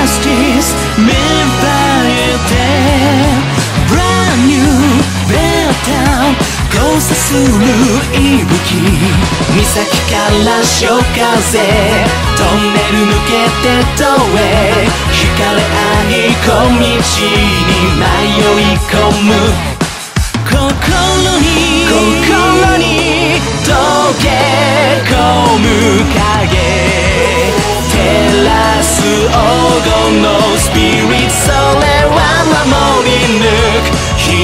justice 芽生えて Brand new better 交差する息吹岬から潮風トンネル抜けて遠へ惹かれ合い小道に迷い込む心に溶け込む影照らす黄金のスピリッツそれは守り抜く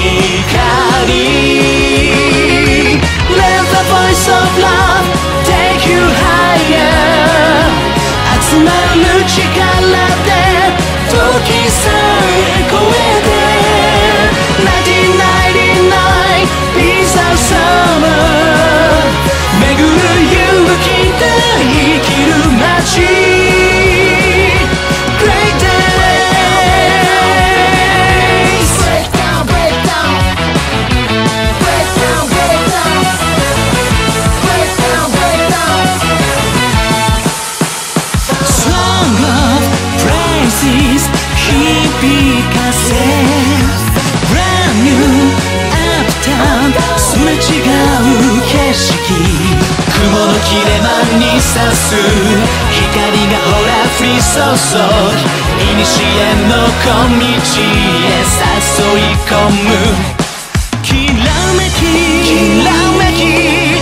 光 Let the voice of love take you higher 集まる力で時さえ超えて1999 Peace and Summer 巡る勇気で生きる街 Great days Break down, break down Break down, break down Break down, break down Song of praises 響かせ Brand new uptown すれ違う景色雲の切れ間に差す光がほら降り注ぎ古の小道へ誘い込むきらめき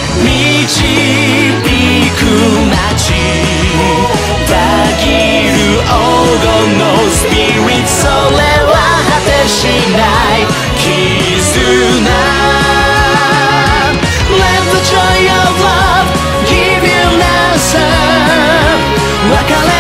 導く街たぎる黄金のスピリッツそれは果てしない絆 Let the joy of love give you an answer 別れ